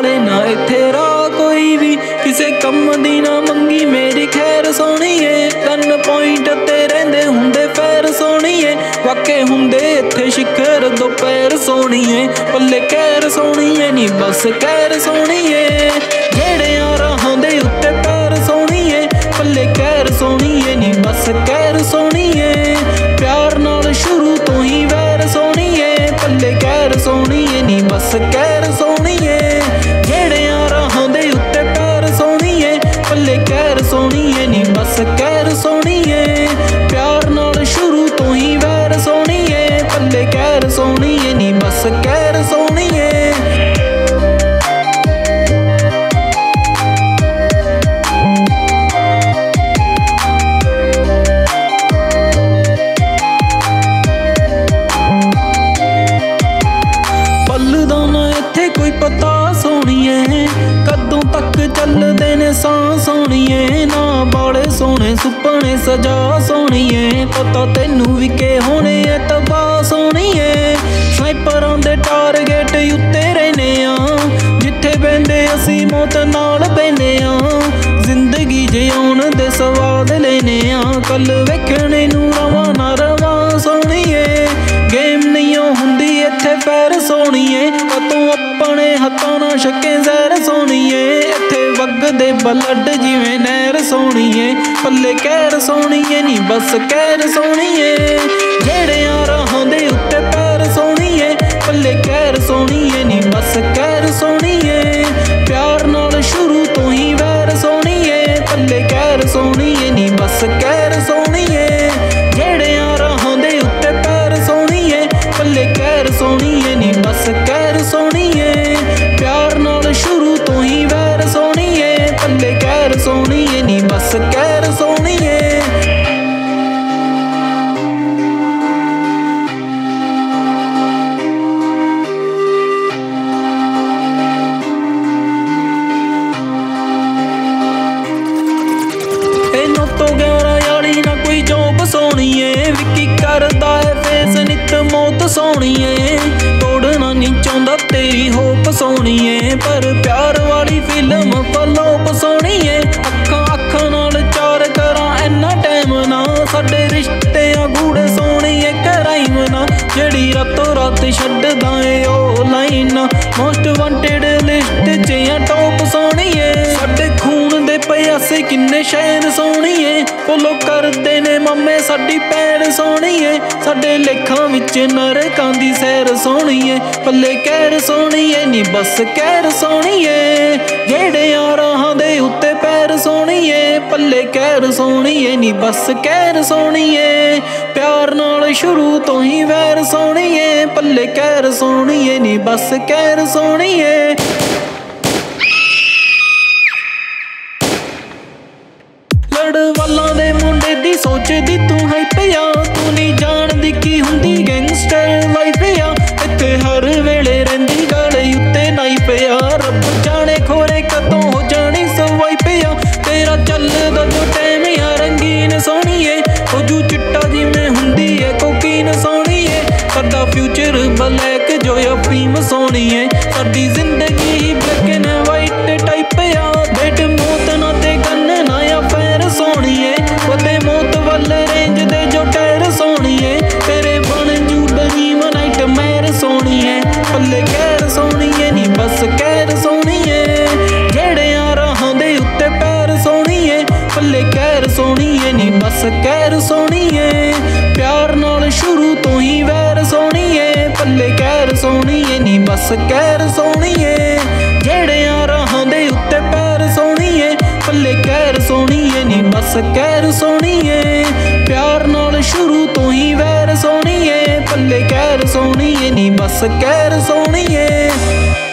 वाले ना इत्थे राह कोई भी, किसे कम दी ना मंगी मेरी खैर सोहणीए। 3 पॉइंट ते रहिंदे हुंदे फैर सोहणीए, वाके हुंदे इत्थे शिखर दो पैर सोहणीए। पल्ले कैर सोहणीए नी बस कैर सोहणीए, जेड़ियां राहां दे उत्ते पैर सोहणीए। पल्ले कैर सोहणीए नी बस कैर सोहणीए, प्यार नाल शुरू तो ही वैर सोहणीए। पल्ले कैर सोहणीए नी बस कैर सोहणीए, जेड़ियां राहां दे उत्ते पैर सोहणीए। पल्ले कैर सोहणीए नी बस कैर सोहणीए, प्यार नाल शुरू तो ही वैर सोहणीए। पल्ले कैर सोहणीए नी बस कैर सोहणीए। कोई पता सोहणीए, कदों तक चलदे ने सां सोहणीए। ना बाले सोहणे सुपने सजा सोहणीए, पता तैनू भी के होने ऐ तबाह सोहणीए। स्नाइपरां दे टारगेट उत्ते रहने आ, जिथे बहिंदे असीं मौत नाल बहिने आ। जिंदगी जिउण दे स्वाद लेने आ, कल वेखणे नूं रवां ना रवां सोहणीए। गेम नहीं हुंदी इत्थे पैर सोहणीए, कतों अपने हत्थां नाल छके जहर सोहणीए। इत्थे वगदे ब्लड जिवें नहर सोहणीए। पल्ले कैर सोहणीए नी बस कैर सोहणीए, जेड़ियां राहां दे उत्ते पैर सोहणीए। पल्ले कैर सोहणीए नी बस कैर सोहणीए, प्यार नाल शुरू तो ही वैर सोहणीए। पल्ले कैर सोहणीए नी बस कैर सोहणीए, जेड़ियां राहां दे उत्ते पैर सोहणीए। पल्ले कैर सोहणीए नी बस कैर सोहणीए, प्यार नाल शुरू तो ही वैर सोहणीए। पल्ले कैर सोहणीए नी बस कैर सोहणीए। इनो तो 11 याली ना कोई जॉब सोहणीए, विकी करदा है फेस नित मौत सोहणीए। तोड़ना नहीं चाहुंदा तेरी होप सोहणीए, पर प्यार वाली फिल्म फ्लॉप सोहणीए। अखां अखां नाल चार करां इन्ना टाइम ना, साडे रिश्ते आ गूढ़े सोहणीए क्राइम ना। जेड़ी रातों रात छड्डदा ए ओ लाइन, मोस्ट वांटेड लिस्ट च आ टॉप सोहणीए। साडे खून दे प्यासे किन्ने शहर सोहणीए, फॉलो करदे ने मामे साडी पैर सोहणीए। साडे लेखां विच नरकां दी सैर सोहणीए। पल्ले कैर सोहणीए नी बस कैर सोहणीए, जेड़ियां राहां दे उत्ते पैर सोहणीए। पल्ले कैर सोहणीए नी बस कैर सोहणीए, प्यार नाल शुरू तो ही वैर सोहणीए। पल्ले कैर सोहणीए नी बस कैर सोहणीए। लड़वालां दे मुंडे दी सोचदी तू है पिया, तू नहीं जानदी की हुंदी गैंगस्टर लाइफ या। इत्थे हर वेले रहिंदी गले उत्ते नाई पिया, रब जाने खोरे कदों हो जानी सवाई पिया। तेरा चलदा जो टाइम या रंगीन सोहणीए, ओजू चिट्टा जिवें हुंदी है कोकीन सोहणीए। साडा फ्यूचर ब्लैक जो अफीम सोहणीए, साडी जिंदगी ब्लैक एंड वाइट टाइप या। बेट मौत ना ते गन ना या फैर सोहणीए, वदे मौत वल रेंज दे जो टैर सोहणीए। तेरे बन जू ड्रीम नाइट मैर सोहणीए। पल्ले कैर सोहणीए नी बस कैर सोहणीए, जेड़ियां राहां दे उत्ते पैर सोहणीए। पल्ले कैर सोहणीए नी बस कैर सोहणीए, प्यार नाल शुरू तो ही वैर सोहणीए। पल्ले कैर सोहणीए नी बस कैर सोहणीए, जेड़ियां राहां दे उत्ते पैर सोहणीए। पल्ले कैर सोहणीए नी बस कैर सोहणीए, प्यार नाल शुरू तो ही वैर सोहणीए। पल्ले कैर सोहणीए नी बस कैर सोहणीए।